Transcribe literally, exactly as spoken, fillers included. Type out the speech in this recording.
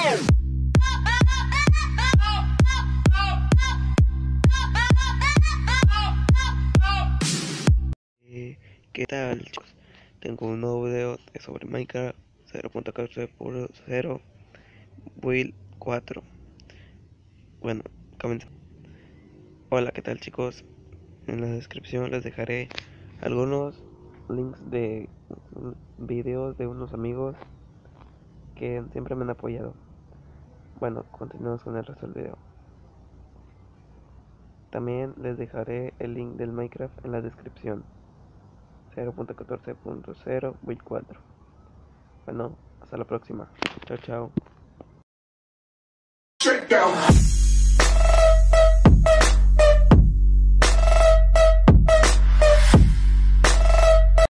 Eh, ¿Qué tal, chicos? Tengo un nuevo video sobre Minecraft cero punto catorce punto cero Build cuatro. Bueno, comenzamos. Hola, ¿qué tal, chicos? En la descripción les dejaré algunos links de videos de unos amigos que siempre me han apoyado. Bueno, continuamos con el resto del video. También les dejaré el link del Minecraft en la descripción. cero punto catorce punto cero Build cuatro. Bueno, hasta la próxima. Chao, chao.